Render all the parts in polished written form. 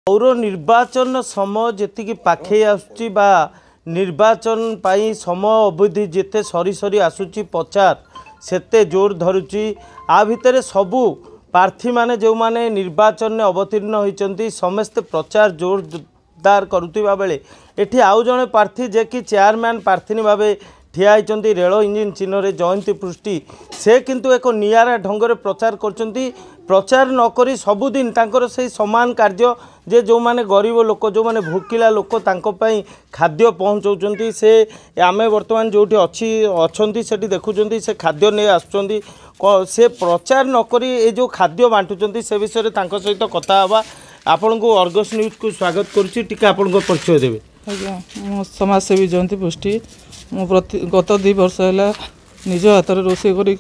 पौर निर्वाचन समय जी पाखे आसुची बा निर्वाचन पाई समय अवधि जिते सरी सरी आसुची प्रचार सेते जोर धरुची आ भितर सबू प्रार्थी माने जो माने निर्वाचन में अवतीर्ण होती समस्ते प्रचार जोरदार करुवा बेले एठी आउ जड़े प्रार्थी जे कि चेयरमैन प्रार्थी भाव ठिया होती रेल इंजिन चिन्ह जयंती पृष्टि से किंतु एक नियारा ढंग प्रचार करचंती प्रचार नकरी सबुदिन तांकर से समान कार्य जे जो माने गरीब लोक जो माने भोकिला लोक तांकोपाई खाद्य पहुँचाऊँच से आमे वर्तमान जोटी अच्छी से देखुं से खाद्य नहीं आसुँच से प्रचार नकरी ये जो खाद्य बांटुंट से विषय में सहित कथा हवा आपण को अर्गस न्यूज को स्वागत करुच्ची टिके आपण को परिचय देवे। आज्ञा समाजसेवी जयंती पृष्टि मु गत 2 वर्ष है निज हाथ में रोषे करी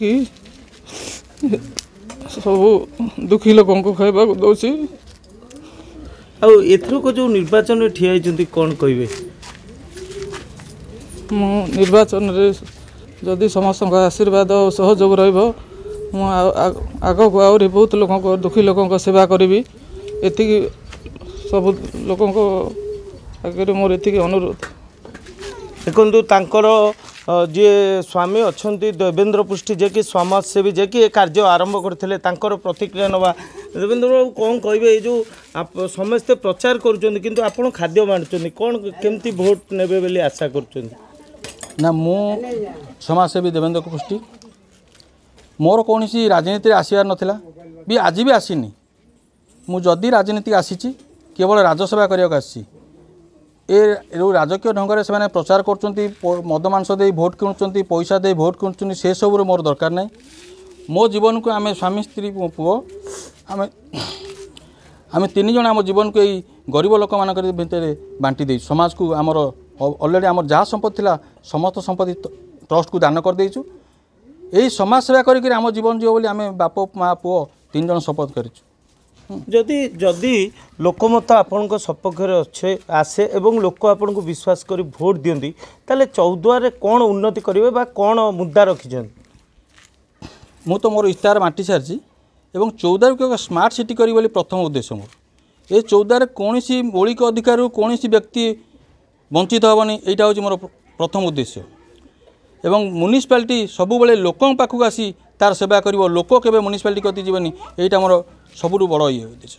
सब दुखी लोक खावा दौची आथरक जो निर्वाचन में ठिया होती कौन कहे मु निर्वाचन रे जदि समस्त आशीर्वाद और सहयोग रग को आहरी बहुत लोक दुखी लोक सेवा करी एति सब लोक आगे मोर एति अनुरोध। देखो तांकर जी स्वामी अच्छा देवेंद्र पृष्टि जे कि समाजसेवी जे कि कार्य आरंभ करते प्रतिक्रिया नवा देवेंद्र बाबू कौन कहे जो समस्ते प्रचार कर खाद्य बांटुं कौन केमती भोट ने बोली आशा कर ना मु समाजसेवी देवेंद्र पृष्टि मोर कौन सी राजनीति आसबार नाला भी आज भी आसीनी मु जदि राजनीति आसी केवल राजसेवा करने आसी जो राजकीय ढंग से प्रचार कर मद मांस दे भोट किणुंट पैसा दे भोट किणुंट से सब मोर दरकार ना मो जीवन को आम स्वामी स्त्री पुओ आम आम 3 जन आम जीवन को यही गरीब लोक मान भितर बांटी दे समाज को आमर अलरेडी आम जहाँ संपत्ति था समस्त संपत्ति ट्रस्ट को दान कर देचु यही समाज सेवा करके आम जीवन जीव बोली आम बाप माँ पुओ 3 जन शपथ करूँ। जदि जदि लोकमत आपण सपक्ष अच्छे आसे एवं लोक आपण को विश्वास करी भोट दियंती ताले चौद्वार कौन उन्नति करेंगे बा कौन मुद्दा रखिछन मु तो मोर इस्तार बांटी सारी एवं 14 को स्मार्ट सिटी करी बोली प्रथम उद्देश्य मोर ये 14 कौन सी मौलिक अधिकार कौन सी व्यक्ति वंचित हेनी यहाँ हूँ मोर प्रथम उद्देश्य एवं म्युनिसिपालिटी सबुबले लोकों पाखक आसी तार सेवा करिवो लोक केबे म्युनिसिपालिटी कति जीवनी एटा मोर सबुठु बड़ ये उद्देश्य।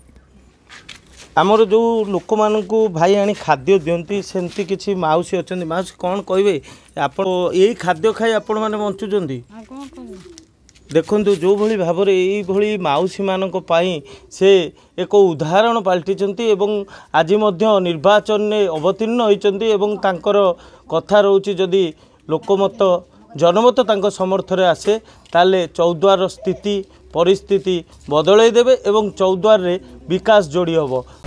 आमर जो लोक मानू भाई आनी खाद्य दियंती सेमती किछि माउसी अछंती माउसी कौन कहे आप यही खाद्य खाई आपण माने बंचुचंती देखंतु जो भली भाव यही भली माउसी मानक पाई से एक उदाहरण पलटिचंती एवं आज मध्य निर्वाचन में अवतीर्ण होइचंती एवं तांकर कथा रहउची जदि लोकमत जनमत तांको समर्थन आसे ताले चौद्वार स्थिति परिस्थिति बदलई देबे एवं चौद्वार रे विकास जोड़ी हबो।